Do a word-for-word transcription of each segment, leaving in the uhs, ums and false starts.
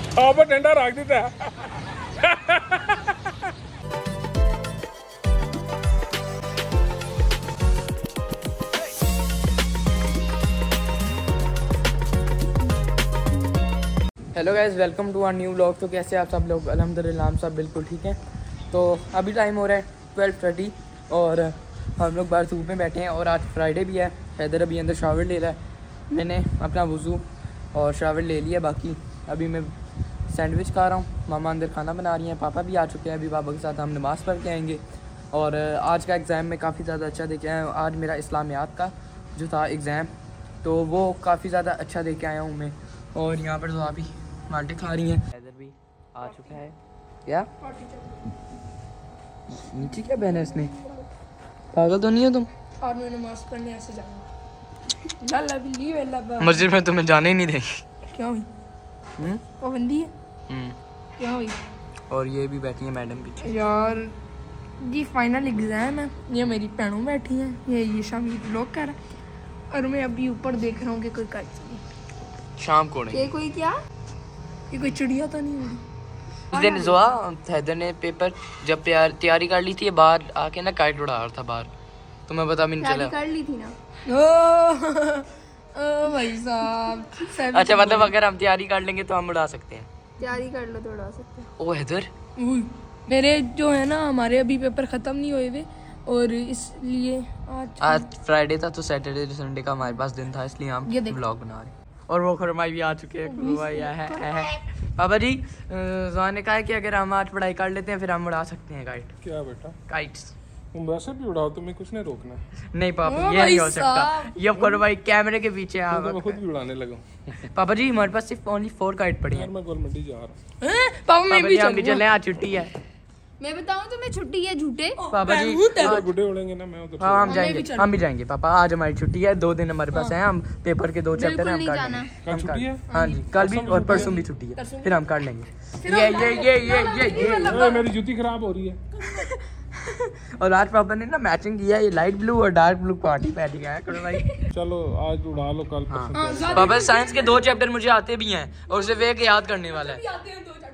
आप डंडा रख देता hello guys, welcome to our new vlog. तो कैसे आप सब लोग? अल्हम्दुलिल्लाह हम सब बिल्कुल ठीक हैं। तो अभी टाइम हो रहा है ट्वेल्व थर्टी और हम लोग बाहर धूप में बैठे हैं और आज फ्राइडे भी है। हैदर अभी अंदर शावर ले रहा है। मैंने अपना वज़ू और शावर ले लिया। बाकी अभी मैं सैंडविच खा रहा हूँ। मामा अंदर खाना बना रही हैं। पापा भी आ चुके हैं। अभी पापा के साथ हम नमाज़ पढ़ के आएंगे। और आज का एग्ज़ाम में काफ़ी ज़्यादा अच्छा देखे आया हूँ। आज मेरा इस्लामियात का जो था एग्ज़ाम, तो वो काफ़ी ज़्यादा अच्छा देके आया हूँ मैं। और यहाँ पर तो अभी माल्टे खा रही हैं। हैदर भी आ चुका है। क्या नीचे क्या पहना है इसने? पागल तो नहीं हो तुम? और मैं नमाज पढ़ने ऐसे जाऊंगा। ला ला बिल्ली वेला बा। मस्जिद में तुम्हें जाने ही नहीं देंगे। क्या हुई? हम्म पाबंदी है। हम्म क्या हुई? और ये भी बैठी है मैडम पीछे। यार जी फाइनल एग्जाम है। ये मेरी भैनों बैठी हैं। ये ये शामी ब्लॉग कर रहा है और मैं अभी ऊपर देख रहा हूँ कि कोई काट नहीं। शाम को नहीं। ये कोई क्या? ये कोई चिड़िया तो नहीं होगी? उस दिन जुआ हैदर ने पेपर जब तैयार तैयारी कर ली थी, बाहर आके ना काइट उड़ा रहा था बाहर। तुम्हें पता भी नहीं चला? कर ली थी ना। ओ, ओ भाई साहब। अच्छा, मतलब अगर हम तैयारी कर लेंगे तो हम उड़ा सकते हैं। तैयारी कर लो तो उड़ा सकते हैं। ओ हैदर, मेरे जो है ना, हमारे अभी पेपर खत्म नहीं हुए थे और इसलिए आज आज फ्राइडे था तो सैटरडे संडे का हमारे पास दिन था, इसलिए हम ब्लॉग बना रहे हैं। और वो खुरमाई भी आ चुके हैं। पापा जी, ज़ुआ ने कहा है कि अगर हम आज पढ़ाई कर लेते हैं फिर हम उड़ा सकते हैं काइट। क्या बेटा? काइट्स तुम वैसे भी उड़ाओ, तुम्हें कुछ नहीं रोकना। नहीं पापा, ये नहीं हो सकता। ये खुरमाई कैमरे के पीछे आ। मैं खुद भी उड़ाने लगा। पापा जी, हमारे पास सिर्फ ओनली फोर काइट पड़ी यार हैं। मैं गोलमंडी जा रहा हूँ। पापा मैं भी हम भी चले, आज छुट्टी है। मैं बताऊं तुम्हें छुट्टी है झूठे। पापा जी गुड्डे उड़ेंगे ना, मैं उधर। हाँ हम जाएंगे, हम भी जाएंगे पापा। आज हमारी छुट्टी है, दो दिन हमारे पास हैं। हम पेपर के दो चैप्टर हैं, हम कर लेंगे। कल छुट्टी है? हाँ जी, कल भी और परसों भी छुट्टी है, फिर हम कर लेंगे। ये ये ये ये ये ये मेरी जूती खराब हो रही है। और आज पापा ने ना मैचिंग किया है, ये लाइट ब्लू और डार्क ब्लू पार्टी पहन के आया करो भाई। चलो आज उड़ा लो, कल परसों। पापा साइंस के दो चैप्टर मुझे आते भी हैं और सिर्फ एक याद करने वाला है।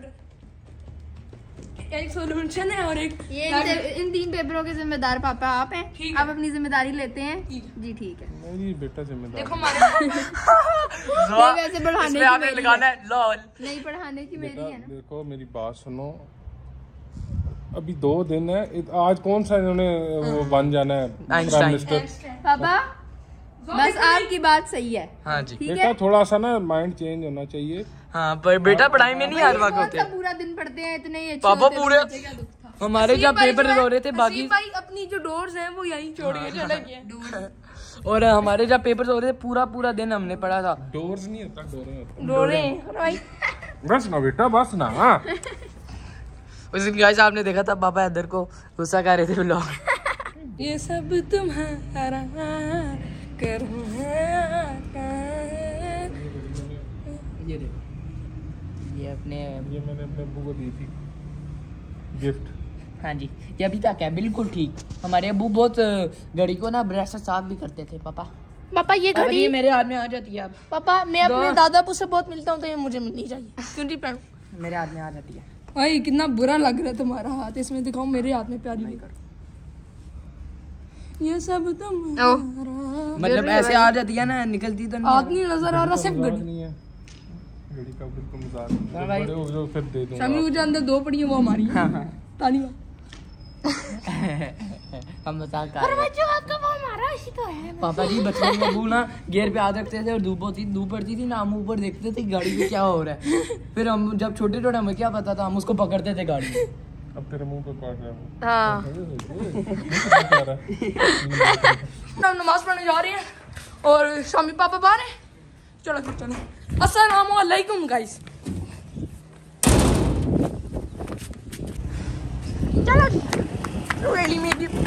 एक सॉल्यूशन है और एक ये इन तीन पेपरों के जिम्मेदार पापा आप हैं। आप अपनी जिम्मेदारी लेते हैं जी। ठीक है, मेरी बेटा जिम्मेदार। देखो हमारे वैसे पढ़ाने की मेरी लगाना है लॉल, नहीं पढ़ाने की मेरी है ना। देखो मेरी बात सुनो, अभी दो दिन है। आज कौन सा इन्होंने वो बन जाना है प्राइम मिनिस्टर? पापा बस आपकी बात सही है। हाँ जी बेटा, थोड़ा सा ना माइंड चेंज होना चाहिए। हाँ, पर बेटा पढ़ाई में नहीं हर वक्त होते। पूरा दिन पढ़ते हैं इतने ही अच्छे पापा होते पूरे हमारे जब पेपर हो रहे थे, बाकी भाई अपनी जो डोर्स हैं वो यहीं छोड़ के चले गए। और हमारे जब पेपर हो रहे थे पूरा पूरा दिन हमने पढ़ा था। डोर्स नहीं होता, डोरे होते। डोरे भाई बस ना बेटा, बस ना। हाँ उस दिन गाइस आपने देखा था पापा हैदर को गुस्सा कर रहे थे लोग। ये सब तुम्हारा करो। ये देखो, ये अपने ये मैंने अपने अब्बू को दी थी गिफ्ट। हाँ जी, ये अभी तक है बिल्कुल ठीक। हमारे अब्बू बहुत घड़ी को ना ब्रश से साफ भी करते थे। पापा पापा ये घड़ी ये मेरे हाथ में आ जाती है अब। पापा मैं अपने दादा अब्बू से बहुत मिलता हूँ तो ये मुझे मिलनी चाहिए। क्योंकि पहन मेरे हाथ में आ जाती है। भाई कितना बुरा लग रहा है तुम्हारा हाथ, इसमें दिखाओ मेरे हाथ में प्यारी भी। ये सब तुम मतलब ऐसे आ जाती है ना, निकलती तो हाथ नहीं नजर आ रहा, सिर्फ घड़ी। नहीं है घड़ी का बिल्कुल मजाक नहीं है। बड़े हो जाओ फिर दे दूंगा। शामी मुझे अंदर दो पड़ी है, वो हमारी। हाँ हाँ ताली हम मजाक कर रहे हैं। पापा जी बचपन में अब्बू ना गेयर पे हाथ रखते थे और धूप होती धूप पड़ती थी ना, हम ऊपर देखते थे गाड़ी पे क्या हो रहा है। फिर हम जब छोटे छोटे हमें क्या पता था, हम उसको पकड़ते थे गाड़ी में। अब तेरे मुंह पे पड़ रहा है। हाँ हम नमाज पढ़ने जा रहे हैं और शामी पापा बाहर हैं। चलो फिर चलो। अस्सलाम वालेकुम गाइस। चलो रेली में भी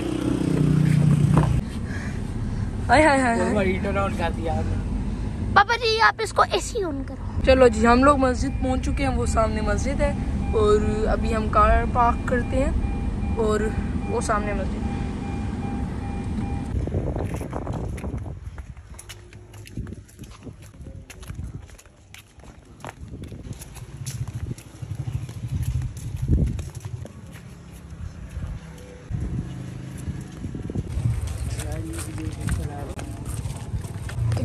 हाय हाय हाय हीटर ऑन कर दिया आपने। पापा जी आप इसको एसी ऑन करो। चलो जी, हम लोग मस्जिद पहुंच चुके हैं। वो सामने मस्जिद है और अभी हम कार पार्क करते हैं और वो सामने मस्जिद।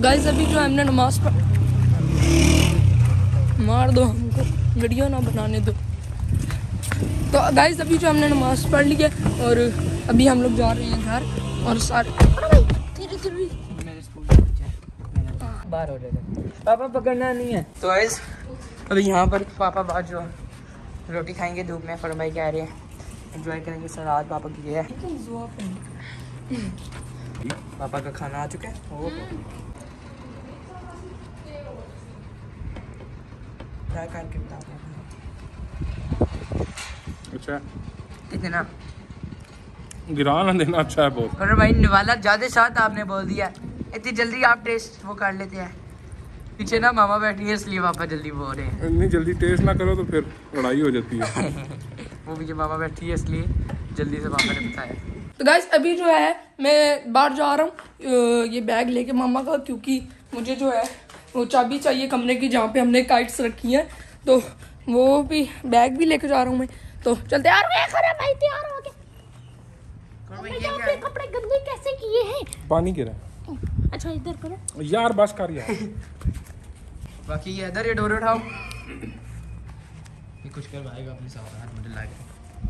गाइस अभी जो हमने नमाज पढ़, मार दो हमको, वीडियो ना बनाने दो। तो गाइस अभी जो हमने नमाज पढ़ ली है और अभी हम लोग जा रहे हैं घर और सारे धीरे धीरे बाहर हो जाएगा। पापा पकड़ना नहीं है। तो गाइस अभी यहाँ पर पापा बाद जो रोटी खाएंगे धूप में, फर भाई कह रहे हैं एंजॉय करेंगे सलाद पापा की है। पापा का खाना आ चुका है। ओ क्या कर कितना अच्छा कितना गिरा ना देना अच्छा है बहुत। फर भाई निवाला ज्यादा साथ आपने बोल दिया, इतनी जल्दी आप टेस्ट वो कर लेते हैं। पीछे ना मामा बैठी है इसलिए पापा जल्दी बोल रहे हैं। इतनी जल्दी टेस्ट ना करो तो फिर लड़ाई हो जाती है। वो पीछे मामा बैठी है इसलिए जल्दी से पापा ने बताया। तो गाइस अभी जो है मैं बाहर जा रहा हूँ ये बैग लेके मामा का, क्योंकि मुझे जो है वो चाबी चाहिए कमरे की जहाँ पे हमने काइट्स रखी हैं, तो वो भी बैग भी लेके जा रहा हूँ मैं। तो चल तैयार हो गया भाई, तैयार हो गया। अपने कपड़े गंदे कैसे किए हैं? पानी गिरा। अच्छा इधर करो यार बस कर यार। बाकी ये इधर ये डोरे उठाओ, ये कुछ करवाएगा अपने साथ हाथ में ला के।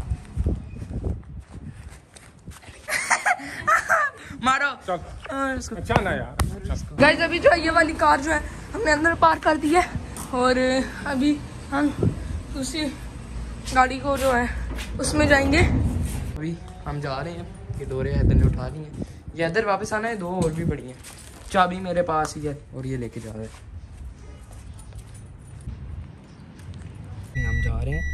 मारो चल अच्छा ना यार। गाइस अभी जो है ये वाली कार जो है हमने अंदर पार्क कर दी है और अभी हम उसी गाड़ी को जो है उसमें जाएंगे। अभी हम जा रहे हैं, ये डोरे इधर ने उठा ली हैं, ये इधर वापस आना है। दो और भी बड़ी हैं, चाबी मेरे पास ही है और ये लेके जा रहे हैं। हम जा रहे हैं।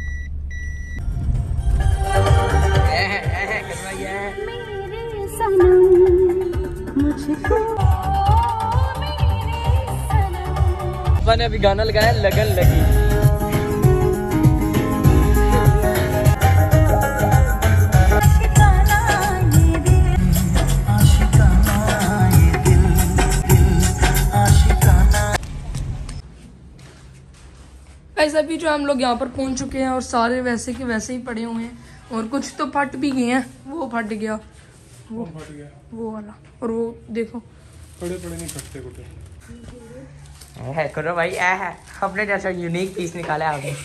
ए, ए, ए, करवाइए। मैंने अभी गाना लगाया लगन लगी। गाइस अभी जो हम लोग यहाँ पर पहुँच चुके हैं और सारे वैसे के वैसे ही पड़े हुए हैं और कुछ तो फट भी गए हैं। वो फट गया, वो फट गया वो वाला, और वो देखो पड़े पड़े नहीं फटते कुछ है। करो भाई ऐ है, अपने जैसा यूनिक पीस निकाला है आपने।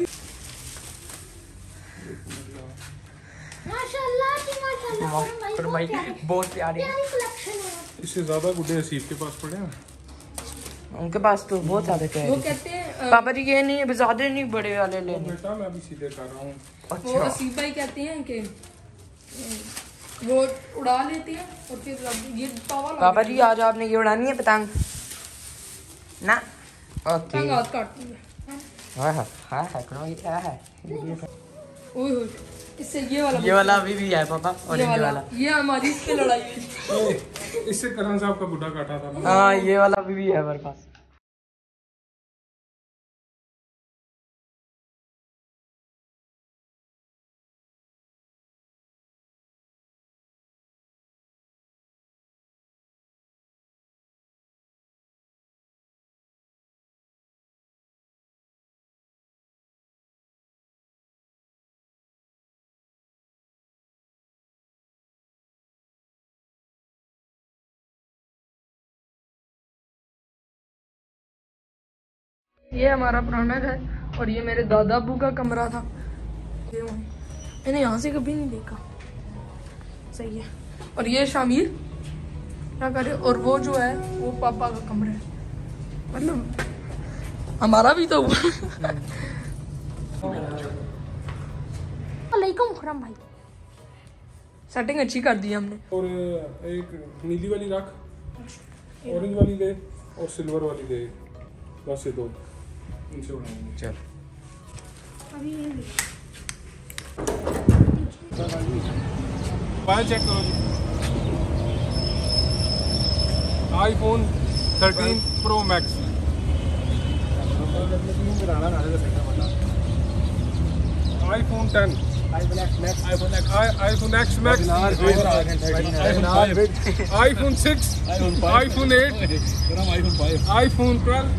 माशाल्लाह जी माशाल्लाह करो भाई बहुत प्यारे हैं। इससे ज्यादा गुड्डे हसीब के पास पड़े हैं। उनके पास तो बहुत ज्यादा क्या वो है। कहते हैं पापा जी ये नहीं है, ज्यादा नहीं बड़े वाले तो लेने। बेटा मैं अभी सीधे कर रहा हूँ। वो अच्छा असीब भाई कहते हैं कि वो उड़ा लेते हैं और फिर ये तवा लगा पापा जी आज आपने ये उड़ानी है पतंग ना? ओके तंग हाथ काटती है। हाँ हाँ हाँ है करो ये क्या है। ओए होए, इससे ये वाला ये वाला अभी भी है पापा, ये ऑरेंज वाला वाला। ये हमारी इस पे लड़ाई है। इससे करण साहब का बुढ़ा काटा था ना। हाँ ये वाला अभी भी है हमारे पास। ये हमारा पुराना घर और ये मेरे दादा अबू का कमरा था। ये मैंने यहाँ से कभी नहीं देखा। सही है। और ये शामिर क्या करे, और वो जो है वो पापा का कमरा है, मतलब हमारा भी तो। वालेकुम खुरम भाई। सेटिंग अच्छी कर दी हमने। और एक नीली वाली रख, ऑरेंज वाली दे और सिल्वर वाली दे, बस ये दो इनसे उड़ाएंगे। चल फाइल चेक करो जी। IPhone thirteen pro max. IPhone ten, iPhone X max, iPhone six, iPhone eight, iPhone twelve,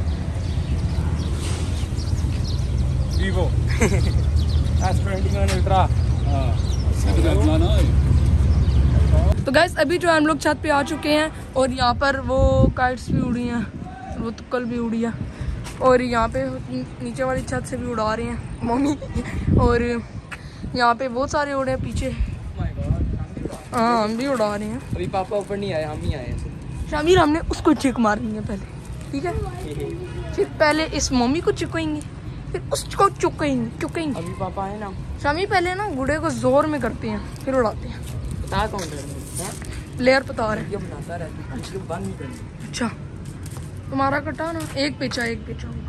Vivo S twenty one ultra. तो गैस अभी जो है हम लोग छत पे आ चुके हैं और यहाँ पर वो काइट्स भी उड़ी हैं, वो तुक्कल भी उड़ी है और यहाँ पे नीचे वाली छत से भी उड़ा रहे हैं मम्मी और यहाँ पे बहुत सारे उड़े हैं पीछे। हाँ हम भी उड़ा रहे हैं। अभी पापा ऊपर नहीं आए, हम ही आए हैं। शामिर हमने उसको चिक मारनी है पहले, ठीक है? फिर पहले इस मम्मी को चिकोएंगे, फिर उसको चुकेंगे चुकेंगे। अभी पापा आए ना। शामी पहले ना गुड़े को जोर में करते हैं फिर उड़ाते हैं। पता कौन है? प्लेयर पता रहे ये बनाता रहता है, बंद नहीं करनी। अच्छा तुम्हारा कटा ना, एक पेचा एक पेचा होगा।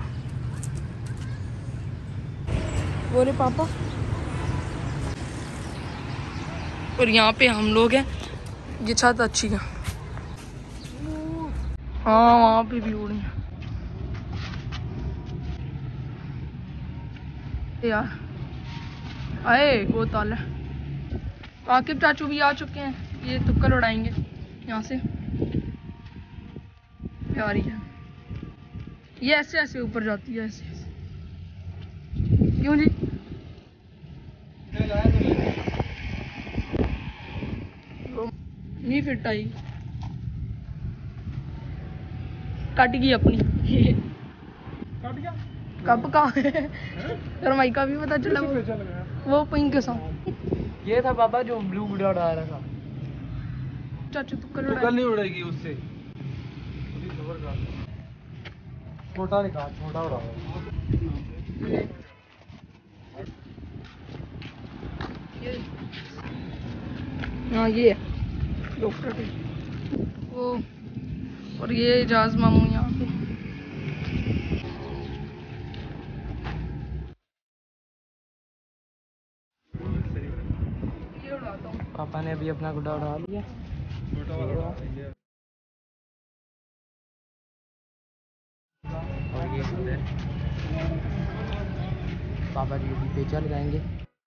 बोले पापा। और यहाँ पे हम लोग हैं, ये छत अच्छी है। हाँ वहाँ पे भी उड़ी है यार। आए वो ताला। आकिब चाचू भी आ चुके हैं, ये तुक्कल उड़ाएंगे यहाँ से। प्यारी है ये, ऐसे ऐसे ऊपर जाती है, ऐसे ऐसे। क्यों जी? नहीं फिट आई, कट गई अपनी। काट गया कब का रमाई का भी पता चला, वो, वो पिंक के साथ। ये था पापा जो ब्लू गुड़ा उड़ा रहा था। चाचू तुक्कल तुक्कल उड़ा। नहीं उड़ेगी उससे, छोटा निकाल, छोटा उड़ा। हाँ ये डॉक्टर के वो, और ये एजाज मामू यहाँ पे। ये उड़ाता हूँ। पापा ने अभी अपना गुड्डा उड़ा लिया। छोटा वाला उड़ा दिया। और ये उधर पापा जी अभी पेचा लगाएंगे।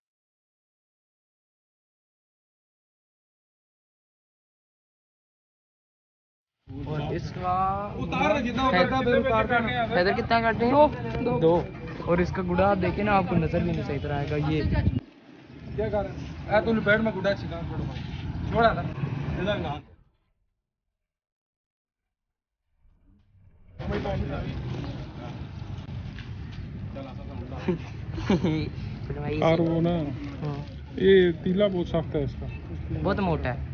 और इसका उतार जितना उतारता है उतार करने आ फैदर कितना काटते हैं? दो दो दो। और इसका गुड़ा आप देखें ना, आपको नजर भी नहीं सही तरह आएगा। ये क्या कर रहा है? तू पेड़ में गुड्डा छिका छोड़ छोड़ा था इधर ना। और वो ना ये तीला बहुत सख्त है इसका, बहुत मोटा है।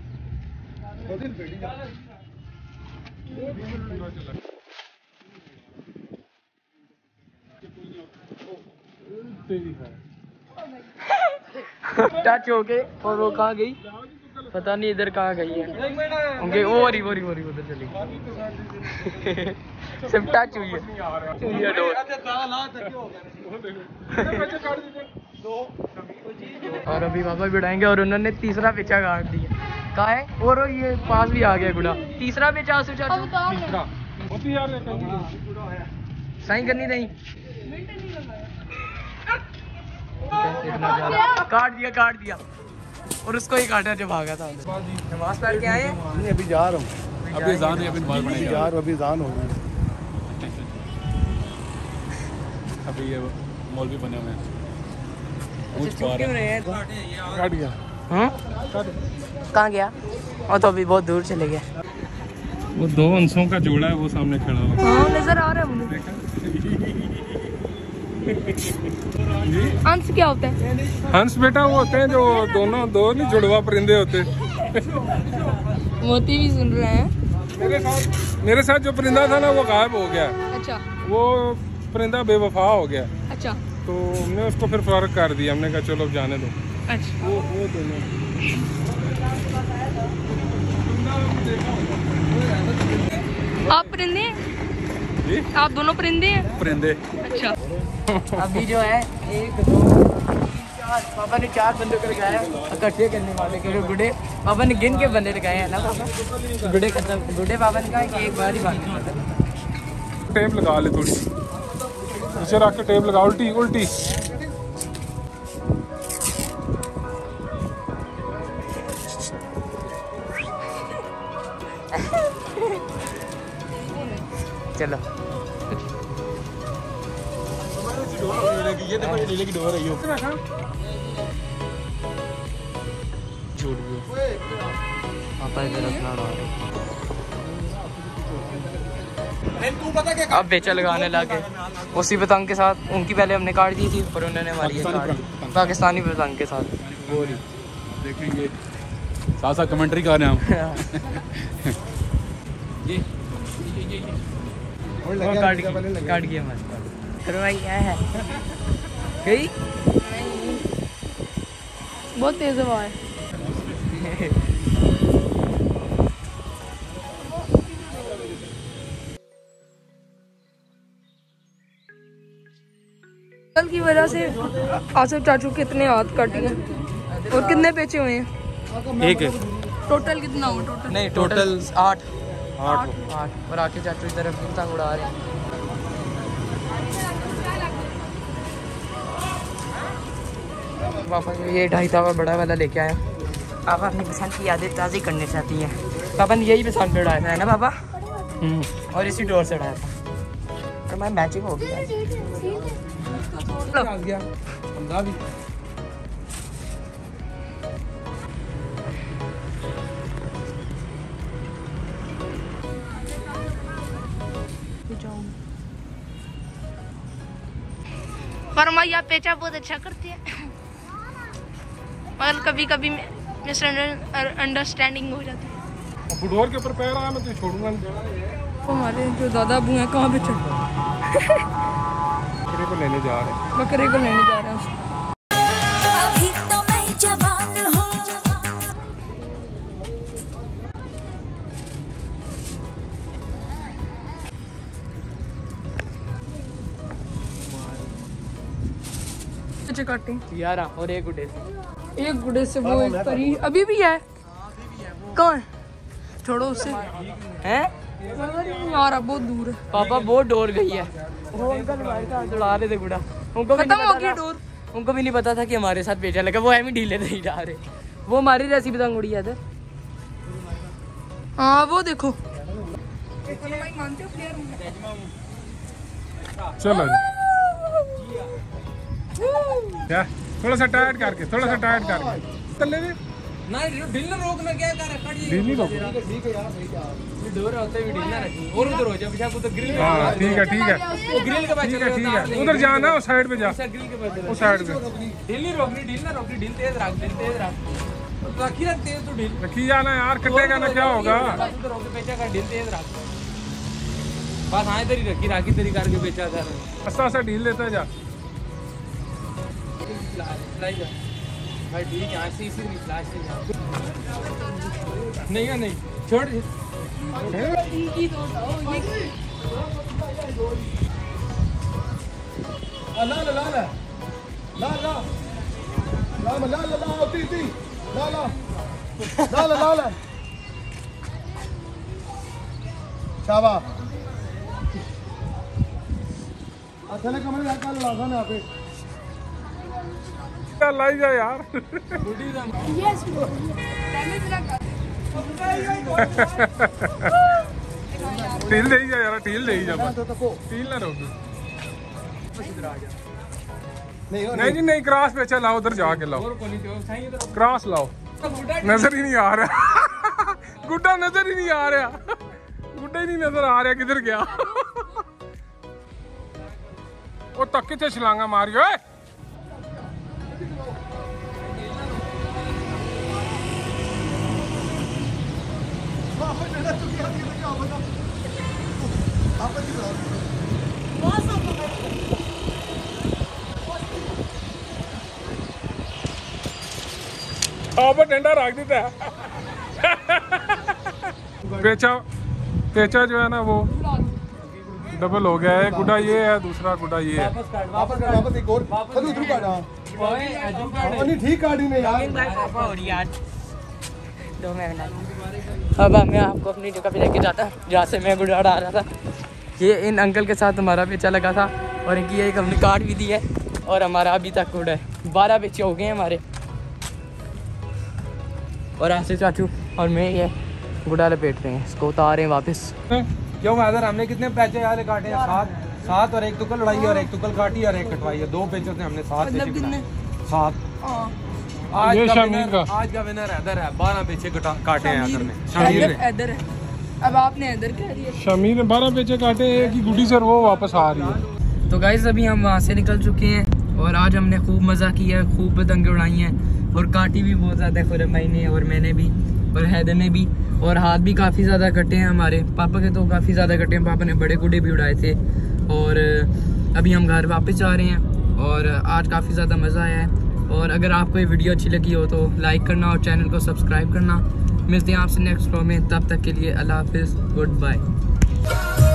टच हो गए और वो कहाँ गई पता नहीं, इधर कहाँ गई है होंगे। वो रही वो रही वो रही उधर चली गई। सिर्फ टच हुई है, हुई है डोर। और अभी पापा भी उड़ाएंगे और उन्होंने तीसरा पेचा काट दिया। कहाँ है? और ये पास भी आ गया गुड़ा। तीसरा पेचा आसू चाचू सही करनी नहीं। काट दिया काट दिया और उसको ही काटा जो भागा था। नमाज पढ़ के आए हैं? अभी जा रहा हूँ, अभी जान है, अभी नमाज पढ़ेंगे यार अभी जान हो गई। अभी ये मौलवी बने हुए हैं। अच्छा चुप क्यों रहे हैं? काट गया। हाँ कहाँ गया? और तो अभी बहुत दूर चले गए। वो दो हंसों का जोड़ा है, वो सामने खड़ा हुआ। हाँ नजर आ रहा है मुझे। हंस क्या होता है? हंस बेटा वो होते हैं जो दोनों दो नहीं जुड़वा परिंदे होते। मोती भी सुन रहे हैं। मेरे साथ मेरे साथ जो परिंदा था ना वो गायब हो गया। अच्छा वो परिंदा बेवफा हो गया, अच्छा तो हमने उसको फिर फर्क कर दिया। हमने कहा चलो अब जाने दो। अच्छा। वो वो दोनों आप परिंदे हैं? जी आप दोनों परिंदे हैं? परिंदे। अच्छा। अभी जो है एक दो तीन चार, पापा ने चार बंदे को लगाया इकट्ठे करने वाले के गुड्डे। पापा ने गिन के बंदे लगाए हैं ना पापा। गुड्डे खत्म, गुड्डे पापा ने कहा कि एक बार ही बांधने वाला। टेप लगा ले थोड़ी, नीचे रख के टेप लगा, उल्टी उल्टी। चलो ये देखो ये नीले की डोर है ये। झूठ भी पापा इधर अपना उड़ा रहे। तू पता क्या अब बेचा लगाने लगे उसी पतंग के साथ। उनकी पहले हमने काट दी थी और उन्होंने हमारी ये काट दी पाकिस्तानी पतंग के साथ। वो देखेंगे साथ साथ कमेंट्री कर रहे हैं हम। ये ये ये वो काट गया काट गया मस्त। फिर भाई क्या है गई बहुत तेज हवा है। कल की वजह से आसिफ चाचू कितने हाथ कट गए और कितने बेचे हुए हैं? एक है टोटल कितना हुआ टोटल? नहीं टोटल आठ आठ आठ और आके चाचू इधर अपनी पतंग उड़ा रहे हैं। पापा ये ढाई तावा बड़ा वाला लेके आया। पापा अपनी पसंद की यादें ताज़ी करने चाहती हैं। पापा ने यही पसंद पे उड़ाया था है ना पापा? और इसी डोर से उड़ाया था और मैं मैचिंग हो गया। गया बंदा भी फरमा आप पेचा बहुत अच्छा करती है मगर कभी कभी मिस अंडरस्टैंडिंग हो जाती है। फुटबॉल के ऊपर पैर आया मैं तो छोड़ूंगा नहीं। हमारे जो दादा अबू हैं कहाँ पे चल बकरे को लेने जा रहे हैं। बकरे को लेने जा रहे हैं। अभी तो मैं जवान हूँ। काटे यारा और एक गुड्डे से एक गुड़े से वो एक परी अभी भी है। कहाँ है? छोड़ो उसे हैं यार बहुत दूर है। पापा बहुत डोर गई है। वो उनका हमारे साथ उड़ा रहे थे गुड़ा। उनको भी खत्म नहीं हो पता गया था- डोर। उनको भी नहीं पता था कि हमारे साथ पेचा लगा। वो एम ही ढीले नहीं जा रहे। वो हमारी जैसी पतंग उड़ी है इधर। हाँ वो देखो चलो क्या थोड़ा सा टाइट करके थोड़ा सा टाइट करके चल ले ना ढील ना रोकना क्या कर ढील नहीं रोक। डोर होते हुए ढील ना रखी और उधर हो जा पीछे उधर ग्रिल हाँ ठीक है ठीक है वो ग्रिल के पास ठीक है ठीक है उधर जाना उस साइड पे जा ग्रिल के पास उस साइड पे ढील नहीं रोकनी ढील ना रोकनी ढील तेज रख ढील तेज रख रखी रख तेज तो ढील रखी जाना यार कटेगा ना क्या होगा। उधर होके पेचा कर ढील तेज रख बस हाँ इधर ही रखी राखी तेरी करके पेचा कर आस्ता आस्ता ढील देता जा। भाई ठीक है ऐसे इसी फ्लैश से जा नहीं है नहीं छोड़ ला ला ला ला ला ला ला ला ला ला ती ती ला ला ला ला ला ला शाबाश अकेले कमरे में काल लगा ना पे लाई जा यार। ढील दे जा यार ढील दे जा ढील ना रोक। नहीं जी नहीं क्रॉस पे अच्छा लाओ उधर जाके लाओ क्रॉस लाओ। नजर ही नहीं आ रहा गुड्डा नजर ही नहीं आ रहा गुड्डा ही नहीं नजर आ रहा किधर गया। वो तक कितने छलांगा मारियो पर डंडा रख देता है। पेचा पेचा जो है ना वो डबल हो गया है। गुड्डा ये है दूसरा गुड्डा ये है। वापस कर वापस एक और अरे उधर काट हां नहीं ठीक काटी ने यार दो मिनट। अब मैं आपको अपनी जगह पे लेके जाता जहाँ से मैं गुड़ा उड़ा रहा था। ये इन अंकल के साथ हमारा पेचा लगा था और इनकी एक हमने काट भी दी है और हमारा अभी तक गुड़ा है। बारह पेचे हो गए हैं हमारे और ऐसे चाचू और मैं ये गुड़ा लपेट रहे हैं इसको उतार रहे हैं वापस। क्यों मैदर हमने कितने पैचे यार काटे हैं? सात सात और एक तुकल लड़ाई और एक तुकल काटी और एक कटवाई है। दो पेचों से हमने सात मतलब पेचे कितने? बनाए। सात हाँ आज ये का शमीर विनर का। आज का विनर हैदर है। बारह पीछे कटा- काटे हैं हैदर ने। शमीर इधर है। अब आपने इधर कह दिया। शमीर ने बारह पेचे काटे हैं कि गुडी सर वो वापस आ रही है। तो गाइस अभी हम वहाँ से निकल चुके हैं और आज हमने खूब मज़ा किया है, खूब पतंगे उड़ाई हैं और काटी भी बहुत ज़्यादा खुरम भाई ने और मैंने भी और हैदर ने भी, और हाथ भी काफ़ी ज़्यादा कटे हैं हमारे। पापा के तो काफ़ी ज़्यादा कटे हैं, पापा ने बड़े गुड्डे भी उड़ाए थे। और अभी हम घर वापस जा रहे हैं और आज काफ़ी ज़्यादा मज़ा आया है। और अगर आपको ये वीडियो अच्छी लगी हो तो लाइक करना और चैनल को सब्सक्राइब करना। मिलते हैं आपसे नेक्स्ट व्लॉग में, तब तक के लिए अल्लाह हाफिज़, गुड बाय।